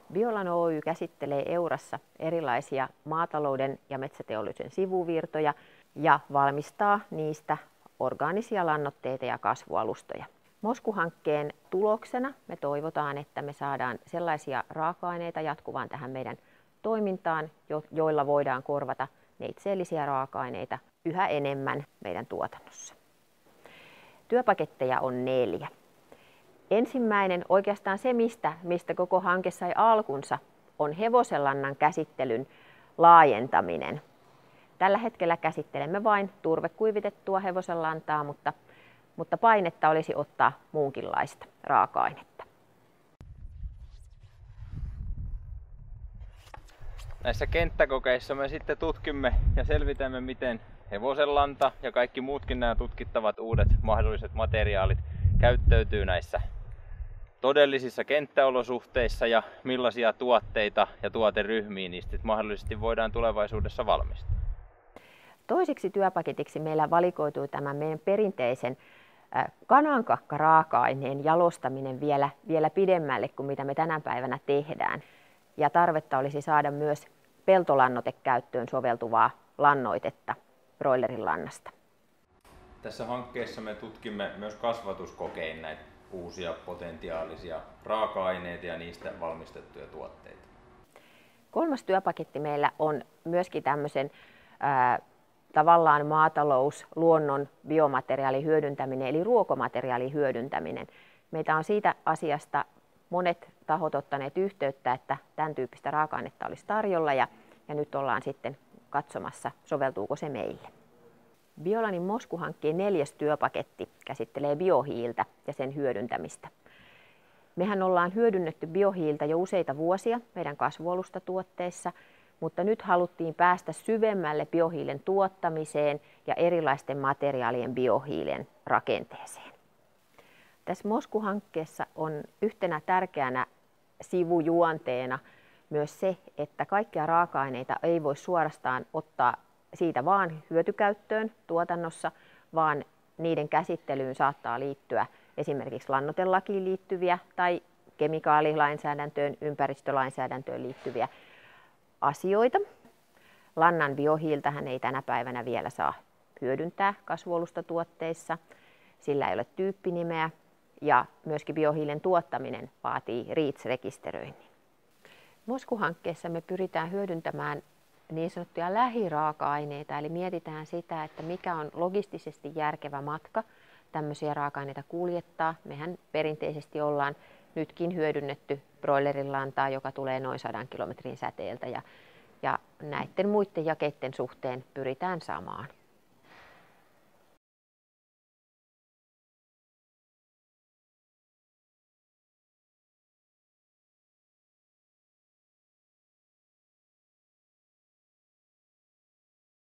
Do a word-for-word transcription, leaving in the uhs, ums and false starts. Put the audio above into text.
Biolan Oy käsittelee Eurassa erilaisia maatalouden ja metsäteollisen sivuvirtoja ja valmistaa niistä orgaanisia lannoitteita ja kasvualustoja. Mosku-hankkeen tuloksena me toivotaan, että me saadaan sellaisia raaka-aineita jatkuvaan tähän meidän toimintaan, joilla voidaan korvata neitseellisiä raaka-aineita yhä enemmän meidän tuotannossa. Työpaketteja on neljä. Ensimmäinen, oikeastaan se, mistä, mistä koko hanke sai alkunsa, on hevosenlannan käsittelyn laajentaminen. Tällä hetkellä käsittelemme vain turvekuivitettua hevosenlantaa, mutta, mutta painetta olisi ottaa muunkinlaista raaka-ainetta. Näissä kenttäkokeissa me sitten tutkimme ja selvitämme, miten hevosenlanta ja kaikki muutkin nämä tutkittavat uudet mahdolliset materiaalit käyttäytyy näissä todellisissa kenttäolosuhteissa ja millaisia tuotteita ja tuoteryhmiä niistä mahdollisesti voidaan tulevaisuudessa valmistaa. Toiseksi työpaketiksi meillä valikoitui tämän meidän perinteisen kanankakka-raaka-aineen jalostaminen vielä, vielä pidemmälle kuin mitä me tänä päivänä tehdään. Ja tarvetta olisi saada myös peltolannoitekäyttöön soveltuvaa lannoitetta broilerin lannasta. Tässä hankkeessa me tutkimme myös kasvatuskokein näitä uusia potentiaalisia raaka-aineita ja niistä valmistettuja tuotteita. Kolmas työpaketti meillä on myöskin tämmöisen ää, tavallaan maatalous, luonnon biomateriaalin hyödyntäminen eli ruokomateriaalin hyödyntäminen. Meitä on siitä asiasta monet tahot ottaneet yhteyttä, että tämän tyyppistä raaka-ainetta olisi tarjolla ja, ja nyt ollaan sitten katsomassa, soveltuuko se meille. Biolanin Mosku-hankkeen neljäs työpaketti käsittelee biohiiltä ja sen hyödyntämistä. Mehän ollaan hyödynnetty biohiiltä jo useita vuosia meidän kasvualustatuotteissa, mutta nyt haluttiin päästä syvemmälle biohiilen tuottamiseen ja erilaisten materiaalien biohiilen rakenteeseen. Tässä Mosku-hankkeessa on yhtenä tärkeänä sivujuonteena myös se, että kaikkia raaka-aineita ei voi suorastaan ottaa siitä vaan hyötykäyttöön tuotannossa, vaan niiden käsittelyyn saattaa liittyä esimerkiksi lannoitelakiin liittyviä tai kemikaalilainsäädäntöön, ympäristölainsäädäntöön liittyviä asioita. Lannan biohiiltähän ei tänä päivänä vielä saa hyödyntää kasvualustatuotteissa, sillä ei ole tyyppinimeä ja myöskin biohiilen tuottaminen vaatii REACH-rekisteröinnin. Mosku-hankkeessa me pyritään hyödyntämään niin sanottuja lähiraaka-aineita, eli mietitään sitä, että mikä on logistisesti järkevä matka tämmöisiä raaka-aineita kuljettaa. Mehän perinteisesti ollaan nytkin hyödynnetty broilerin lantaa, joka tulee noin sadan kilometrin säteeltä, ja, ja näiden muiden jakeiden suhteen pyritään samaan.